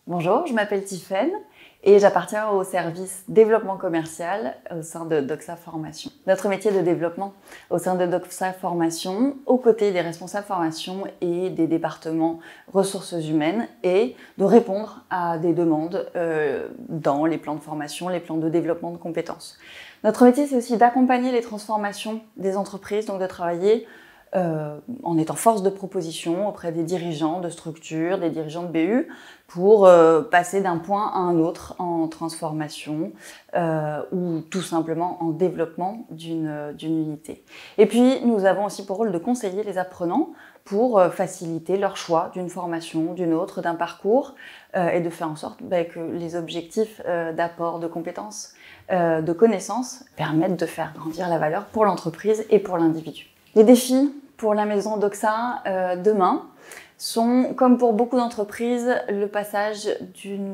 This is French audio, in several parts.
Bonjour, je m'appelle Tiffaine et j'appartiens au service développement commercial au sein de Doxa Formation. Notre métier de développement au sein de Doxa Formation, aux côtés des responsables formation et des départements ressources humaines, est de répondre à des demandes dans les plans de formation, les plans de développement de compétences. Notre métier, c'est aussi d'accompagner les transformations des entreprises, donc de travailler en étant force de proposition auprès des dirigeants de structures, des dirigeants de BU, pour passer d'un point à un autre en transformation ou tout simplement en développement d'une unité. Et puis, nous avons aussi pour rôle de conseiller les apprenants pour faciliter leur choix d'une formation, d'une autre, d'un parcours et de faire en sorte que les objectifs d'apport de compétences, de connaissances permettent de faire grandir la valeur pour l'entreprise et pour l'individu. Les défis pour la maison Doxa demain sont, comme pour beaucoup d'entreprises, le passage d'une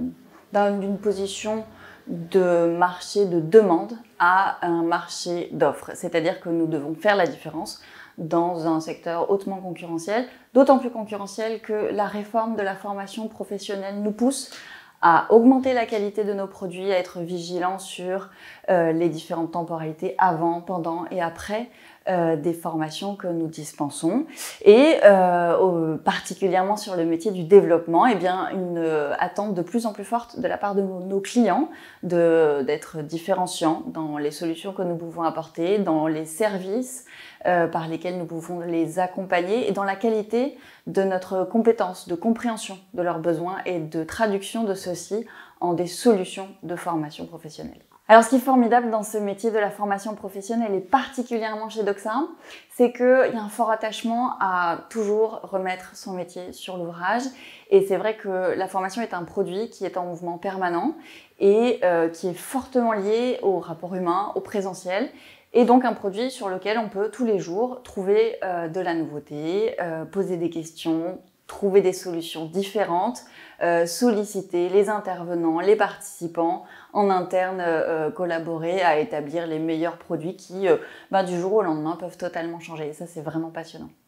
position de marché de demande à un marché d'offres. C'est-à-dire que nous devons faire la différence dans un secteur hautement concurrentiel, d'autant plus concurrentiel que la réforme de la formation professionnelle nous pousse à augmenter la qualité de nos produits, à être vigilants sur les différentes temporalités avant, pendant et après des formations que nous dispensons. Et particulièrement sur le métier du développement, une attente de plus en plus forte de la part de nos clients d'être différenciants dans les solutions que nous pouvons apporter, dans les services par lesquels nous pouvons les accompagner et dans la qualité de notre compétence de compréhension de leurs besoins et de traduction de ceux-ci en des solutions de formation professionnelle. Alors, ce qui est formidable dans ce métier de la formation professionnelle et particulièrement chez Doxa, c'est qu'il y a un fort attachement à toujours remettre son métier sur l'ouvrage. Et c'est vrai que la formation est un produit qui est en mouvement permanent et qui est fortement lié au rapport humain, au présentiel. Et donc un produit sur lequel on peut tous les jours trouver de la nouveauté, poser des questions, trouver des solutions différentes, solliciter les intervenants, les participants en interne, collaborer à établir les meilleurs produits qui, du jour au lendemain, peuvent totalement changer. Et ça, c'est vraiment passionnant.